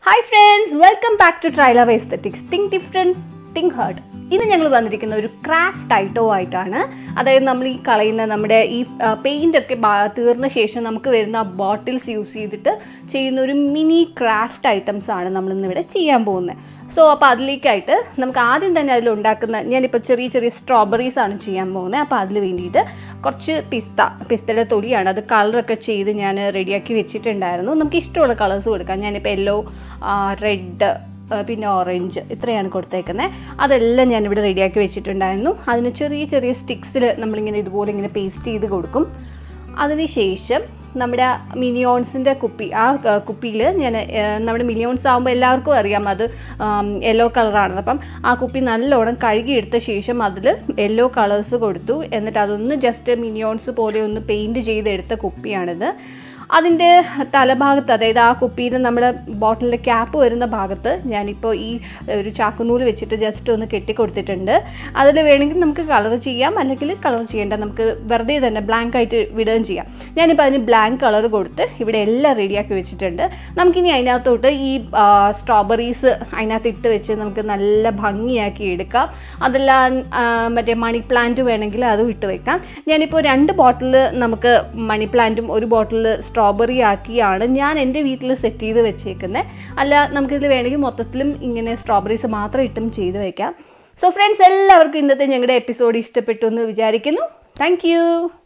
Hi friends, welcome back to tRiLavA Ascetics. Think different, think hard. ഇന്ന് ഞങ്ങൾ വന്നിരിക്കുന്ന ഒരു ക്രാഫ്റ്റ് ഐറ്റം ആയിട്ടാണ്. അതായത് നമ്മൾ ഈ കളയുന്ന നമ്മുടെ ഈ പെയിൻ്റ് ഒക്കെ തീർന്ന ശേഷം നമുക്ക് വരുന്ന ബോട്ടിൽസ് യൂസ് ചെയ്തിട്ട് ചെയ്യുന്ന ഒരു മിനി ക്രാഫ്റ്റ് ഐറ്റംസ് ആണ് നമ്മളിന്നിവിടെ ചെയ്യാൻ പോകുന്നത്. സോ അപ്പോൾ അതിലേക്കായിട്ട് നമുക്ക് ആദ്യം തന്നെ അതിലുണ്ടാക്കുന്ന ഞാനിപ്പോൾ ചെറിയ ചെറിയ സ്ട്രോബെറീസ് ആണ് ചെയ്യാൻ പോകുന്നത്. അപ്പോൾ അതിന് വേണ്ടിയിട്ട് കുറച്ച് പിസ്തയുടെ തൊലിയാണ്, അത് കളറൊക്കെ ചെയ്ത് ഞാൻ റെഡിയാക്കി വെച്ചിട്ടുണ്ടായിരുന്നു. നമുക്ക് ഇഷ്ടമുള്ള കളേഴ്സ് കൊടുക്കാം. ഞാനിപ്പോൾ യെല്ലോ, റെഡ്, പിന്നെ ഓറഞ്ച് ഇത്രയാണ് കൊടുത്തേക്കുന്നത്. അതെല്ലാം ഞാനിവിടെ റെഡിയാക്കി വെച്ചിട്ടുണ്ടായിരുന്നു. അതിന് ചെറിയ ചെറിയ സ്റ്റിക്സിൽ നമ്മളിങ്ങനെ ഇതുപോലെ ഇങ്ങനെ പേസ്റ്റ് ചെയ്ത് കൊടുക്കും. അതിനുശേഷം നമ്മുടെ മിനിയോൺസിൻ്റെ കുപ്പി, ആ കുപ്പിയിൽ ഞാൻ നമ്മുടെ മിനിയോൺസ് ആകുമ്പോൾ എല്ലാവർക്കും അറിയാം അത് യെല്ലോ കളറാണ്. അപ്പം ആ കുപ്പി നല്ലോണം കഴുകിയെടുത്ത ശേഷം അതിൽ യെല്ലോ കളേഴ്സ് കൊടുത്തു. എന്നിട്ട് അതൊന്ന് ജസ്റ്റ് മിനിയോൺസ് പോലെ ഒന്ന് പെയിൻറ്റ് ചെയ്തെടുത്ത കുപ്പിയാണിത്. അതിൻ്റെ തലഭാഗത്ത്, അതായത് ആ കുപ്പിയിൽ നമ്മുടെ ബോട്ടിലിൻ്റെ ക്യാപ്പ് വരുന്ന ഭാഗത്ത് ഞാനിപ്പോൾ ഈ ഒരു ചാക്കുനൂല് വെച്ചിട്ട് ജസ്റ്റ് ഒന്ന് കെട്ടിക്കൊടുത്തിട്ടുണ്ട്. അതിൽ വേണമെങ്കിൽ നമുക്ക് കളർ ചെയ്യാം, അല്ലെങ്കിൽ കളർ ചെയ്യേണ്ട, നമുക്ക് വെറുതെ തന്നെ ബ്ലാങ്ക് ആയിട്ട് വിടുകയും ചെയ്യാം. ഞാനിപ്പോൾ അതിന് ബ്ലാങ്ക് കളർ കൊടുത്ത് ഇവിടെ എല്ലാം റെഡിയാക്കി വെച്ചിട്ടുണ്ട്. നമുക്കിനി അതിനകത്തോട്ട് ഈ സ്ട്രോബെറീസ് അതിനകത്ത് ഇട്ട് വെച്ച് നമുക്ക് നല്ല ഭംഗിയാക്കി എടുക്കാം. അതെല്ലാം മറ്റേ മണി പ്ലാന്റ് വേണമെങ്കിൽ അതും ഇട്ട് വെക്കാം. ഞാനിപ്പോൾ 2 ബോട്ടിൽ നമുക്ക് മണി പ്ലാന്റും 1 ബോട്ടിൽ സ്ട്രോബെറി ആക്കിയാണ് ഞാൻ എൻ്റെ വീട്ടിൽ സെറ്റ് ചെയ്ത് വെച്ചേക്കുന്നത്. അല്ല, നമുക്കിതിൽ വേണമെങ്കിൽ മൊത്തത്തിലും ഇങ്ങനെ സ്ട്രോബെറീസ് മാത്രം ഇട്ടും ചെയ്ത് വയ്ക്കാം. സോ ഫ്രണ്ട്സ്, എല്ലാവർക്കും ഇന്നത്തെ ഞങ്ങളുടെ എപ്പിസോഡ് ഇഷ്ടപ്പെട്ടു എന്ന് വിചാരിക്കുന്നു. താങ്ക്